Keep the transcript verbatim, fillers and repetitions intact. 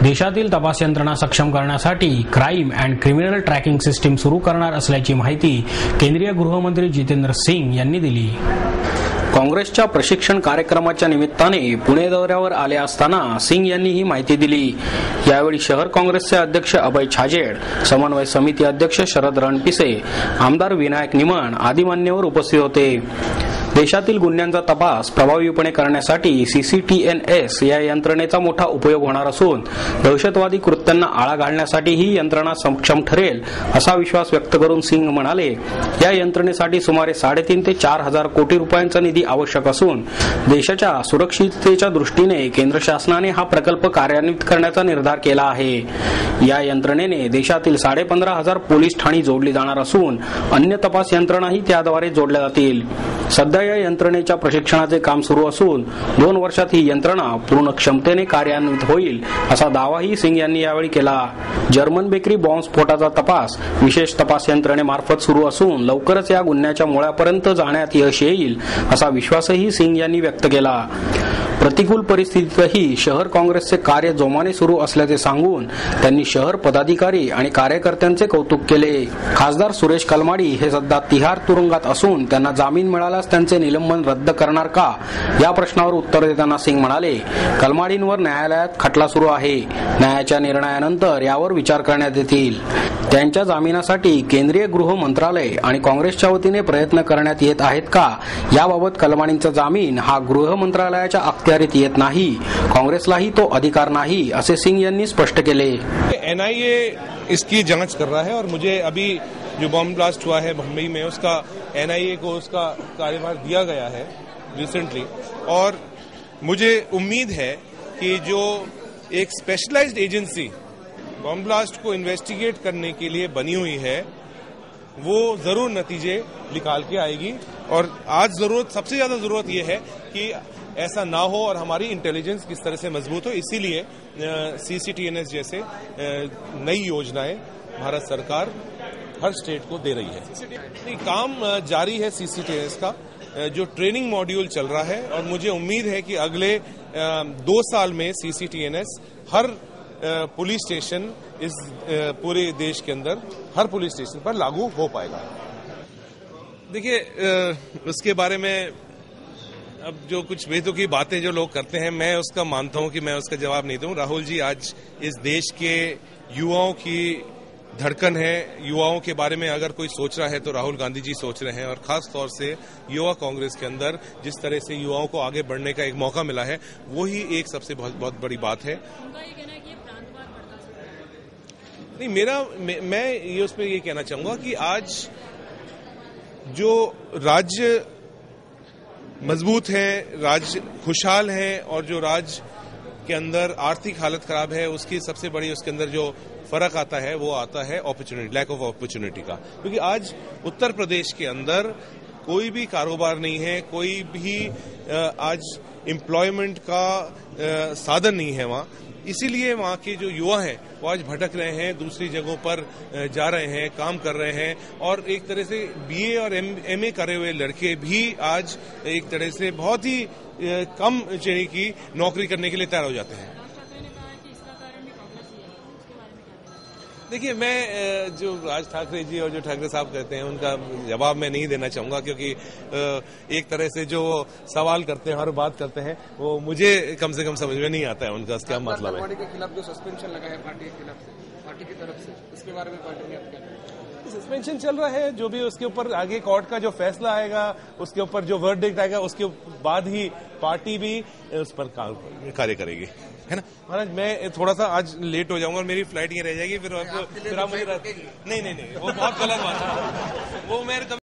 देशातील तपास यंत्रणा सक्षम करण्यासाठी crime and criminal tracking system सुरू करणार असल्याची माहिती केंद्रीय गृहमंत्री जितेंद्र सिंग यांनी दिली। काँग्रेसच्या प्रशिक्षण कार्यक्रमाच्या निमित्ताने पुणे दौऱ्यावर आले असताना सिंग यांनी ही माहिती दिली। यावेळी शहर काँग्रेसचे अध्यक्ष अभय छाजेड, समन्वय समिती अध्यक्ष शरद रणपिसे, आमदार विनायक निमण आदी मान्यवर उपस्थित होते। देशातील गुन्ह्यांचा तपास प्रभावीपणे करण्यासाठी सीसीटीएनएस या यंत्रणेचा मोठा उपयोग होणार असून दहशतवादी कृत्यांना आळा घालण्यासाठी ही यंत्रणा सक्षम ठरेल असा विश्वास व्यक्त करून सिंग म्हणाले, या यंत्रणेसाठी सुमारे साडेतीन ते चार हजार कोटी रुपयांचा निधी आवश्यक असून देशाच्या सुरक्षिततेच्या दृष्टीने केंद्र शासनाने हा प्रकल्प कार्यान्वित करण्याचा निर्धार केला आहे। या यंत्रणेने देशातील साडेपंधरा हजार पोलीस ठाणी जोडली जाणार असून अन्य तपास यंत्रणाही त्याद्वारे जोडल्या जातील। सध्या या यंत्रणेच्या प्रशिक्षणाचे काम सुरू असून दोन वर्षात ही यंत्रणा पूर्ण क्षमतेने कार्यान्वित होईल असा दावाही सिंग यांनी यावेळी केला। जर्मन बेकरी बॉम्बस्फोटाचा तपास विशेष तपास यंत्रणेमार्फत सुरू असून लवकरच या गुन्ह्याच्या मुळापर्यंत जाण्यात यश येईल असा विश्वासही सिंग यांनी व्यक्त केला। प्रतिकूल परिस्थितीतही शहर काँग्रेसचे कार्य जोमाने सुरू असल्याचे सांगून त्यांनी शहर पदाधिकारी आणि कार्यकर्त्यांचे कौतुक केले। खासदार सुरेश कलमाडी हे सध्या तिहार तुरुंगात असून त्यांना जामीन मिळाल्यास त्यांचे निलंबन रद्द करणार का या प्रश्नावर उत्तर देताना सिंग म्हणाले, कलमाडींवर न्यायालयात खटला सुरू आहे। न्यायाच्या निर्णयानंतर यावर विचार करण्यात येतील। त्यांच्या जामिनासाठी केंद्रीय गृह मंत्रालय आणि काँग्रेसच्या वतीने प्रयत्न करण्यात येत आहेत का याबाबत कलमाडींचा जामीन हा गृह मंत्रालयाच्या अखत्यारीत येत नाही, काँग्रेसलाही तो अधिकार नाही असे सिंग यांनी स्पष्ट केले। एनआईए इसकी जांच कर रहा है और मुझे अभी जो बॉम्ब ब्लास्ट हुआ है मुंबई में उसका एनआईए को उसका कार्यभार दिया गया है रिसेंटली, और मुझे उम्मीद है कि जो एक स्पेशलाइज्ड एजेंसी बॉम्ब ब्लास्ट को इन्वेस्टिगेट करने के लिए बनी हुई है वो जरूर नतीजे निकाल के आएगी। और आज जरूरत सबसे ज्यादा जरूरत ये है कि ऐसा ना हो और हमारी इंटेलिजेंस किस तरह से मजबूत हो, इसीलिए सीसीटीएनएस जैसे नई योजनाएं भारत सरकार हर स्टेट को दे रही है। काम जारी है सीसीटीएनएस का, जो ट्रेनिंग मॉड्यूल चल रहा है, और मुझे उम्मीद है कि अगले दो साल में सीसीटीएनएस हर पुलिस स्टेशन इस पूरे देश के अंदर हर पुलिस स्टेशन पर लागू हो पाएगा। देखिए, उसके बारे में अब जो कुछ बेतुकी बातें जो लोग करते हैं, मैं उसका मानता हूं कि मैं उसका जवाब नहीं दूं। राहुल जी आज इस देश के युवाओं की धड़कन है। युवाओं के बारे में अगर कोई सोच रहा है तो राहुल गांधी जी सोच रहे हैं, और खास तौर से युवा कांग्रेस के अंदर जिस तरह से युवाओं को आगे बढ़ने का एक मौका मिला है, वो ही एक सबसे बहुत बहुत बड़ी बात है। नहीं, मेरा मैं ये उस पर ये कहना चाहूंगा कि आज जो राज्य मजबूत है, राज्य खुशहाल है, और जो राज्य के अंदर आर्थिक हालत खराब है, उसकी सबसे बड़ी उसके अंदर जो फर्क आता है वो आता है अपॉर्चुनिटी, लैक ऑफ अपॉर्चुनिटी का। क्योंकि आज उत्तर प्रदेश के अंदर कोई भी कारोबार नहीं है, कोई भी आज एम्प्लॉयमेंट का साधन नहीं है वहां, इसीलिए वहां के जो युवा हैं वो आज भटक रहे हैं, दूसरी जगहों पर जा रहे हैं, काम कर रहे हैं, और एक तरह से बीए और एमए करे हुए लड़के भी आज एक तरह से बहुत ही कम श्रेणी की नौकरी करने के लिए तैयार हो जाते हैं। देखिए, मैं जो राज ठाकरे जी और जो ठाकरे साहब कहते हैं उनका जवाब मैं नहीं देना चाहूंगा, क्योंकि एक तरह से जो सवाल करते हैं, हर बात करते हैं, वो मुझे कम से कम समझ में नहीं आता है उनका क्या मतलब है। पार्टी के खिलाफ जो सस्पेंशन लगा है पार्टी के खिलाफ पार्टी की तरफ से, इसके बारे में पार्टी ने क्या सस्पेंशन चल रहा है, जो भी उसके ऊपर आगे कोर्ट का जो फैसला आएगा, उसके ऊपर जो वर्डिक्ट आएगा, उसके बाद ही पार्टी भी उस पर कार्य करेगी, है ना। महाराज, मैं थोड़ा सा आज लेट हो जाऊंगा और मेरी फ्लाइट ये रह जाएगी, फिर आपको फिर आप मुझे नहीं नहीं नहीं वो बहुत गलत बात है, वो मेरे